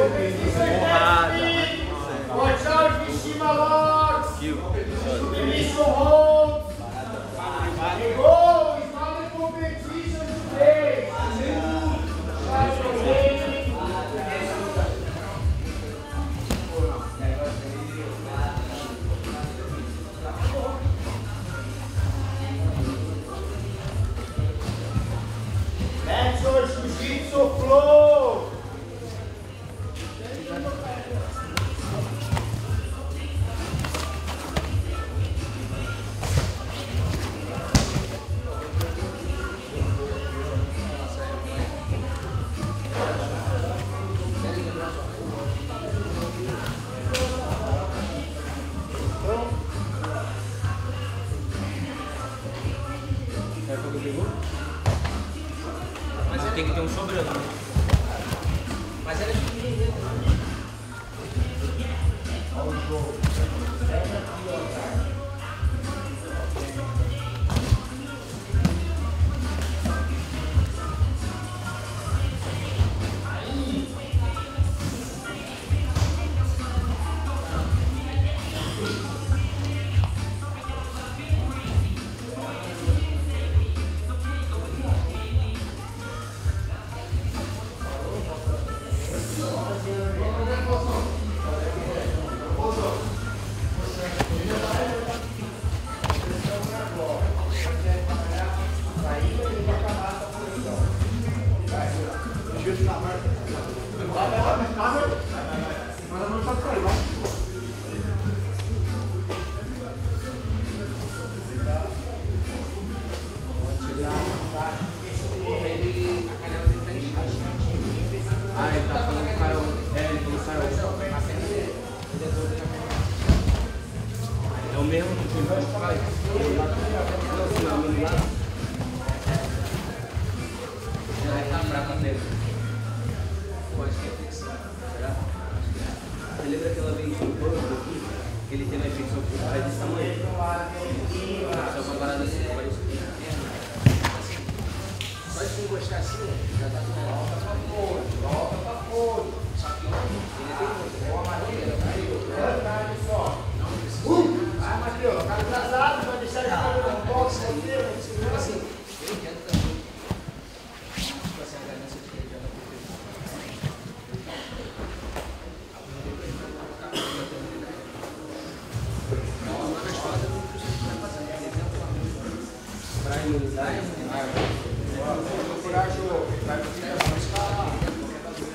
Porrada. Watch out, Mishima Locks. Mission holds. The goal is not a competition today. That's your jiu-jitsu flow. Mas tem que ter um sobrando, né? Mas ela é pequenininha. Olha o jogo. É o mesmo que o Jorge faz. Ela está brava mesmo. Eu acho que é flexão. Será? Você lembra aquela vez do corpo aqui? Que ele teve a infecção por causa desse tamanho? Só uma parada assim, parece que assim. Só de encostar assim, já tá tudo. Volta pra fora. Só que ele tem uma maneira, só. Vai, Matheus, cara atrasado, vai deixar ele ficar no box aqui, segura assim. Eu entendo também. Tipo assim, a ganância de quem já tá perfeito. Pra imunizar, vou procurar jogo. Vai procurar jogo.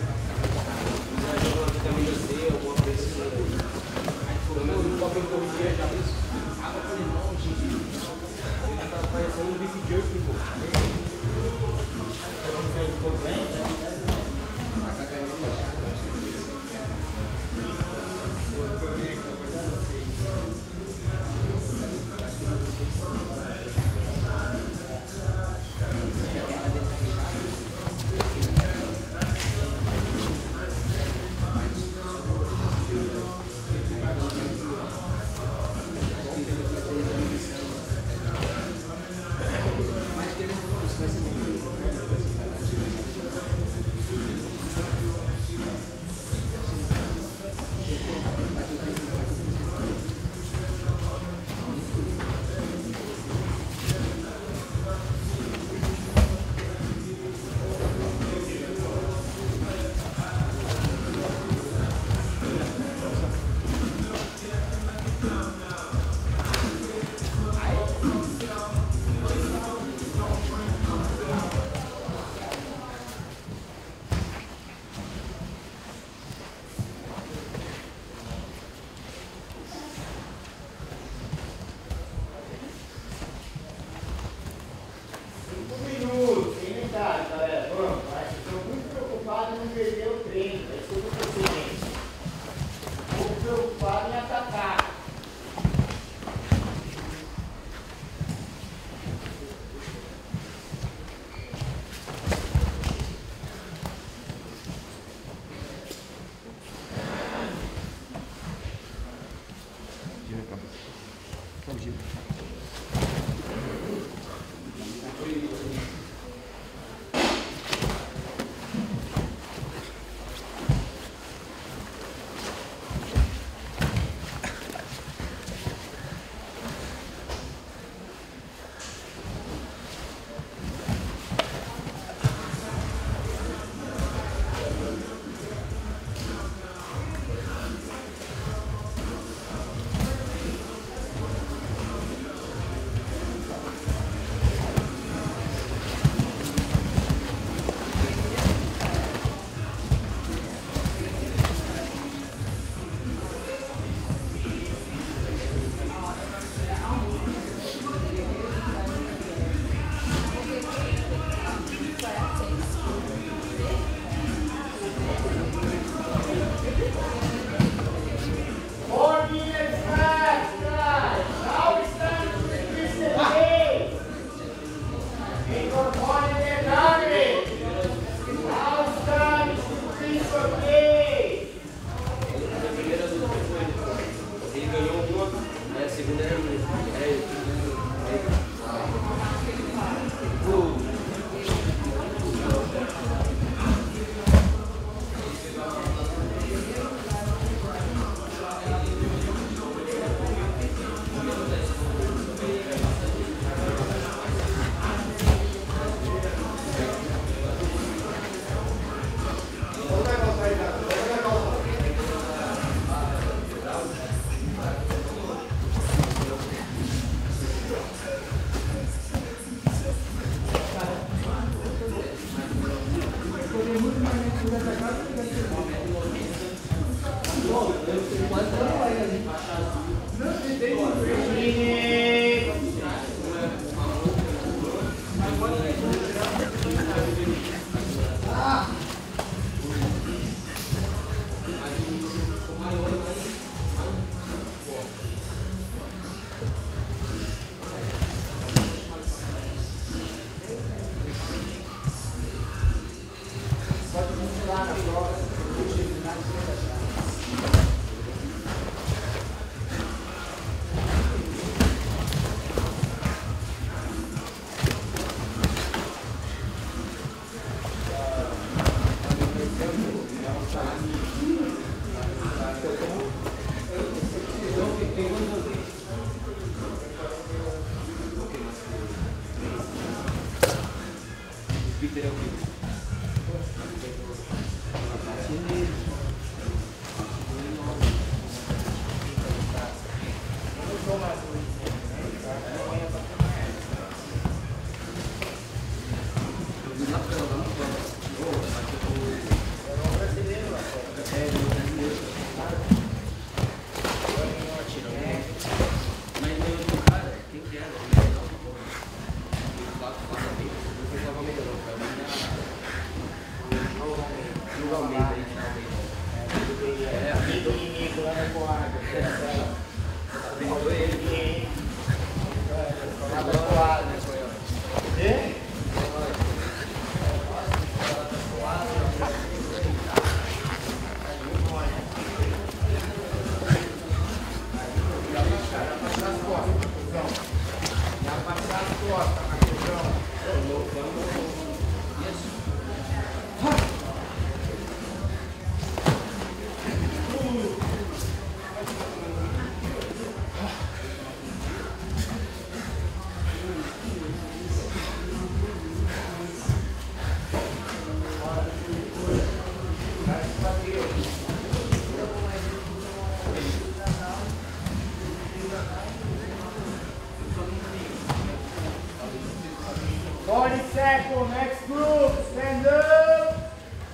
Next group, stand up.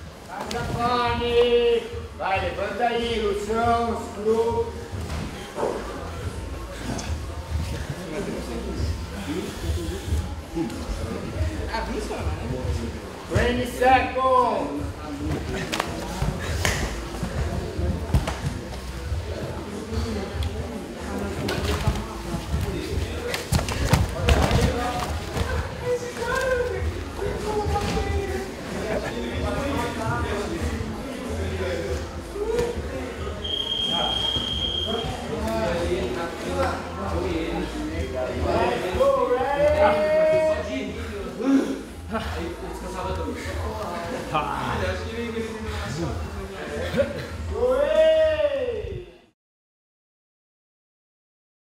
Japane. Vai, levanta aí, Lucião, grupo. 20 seconds. Aí descansava dois. Acho que ele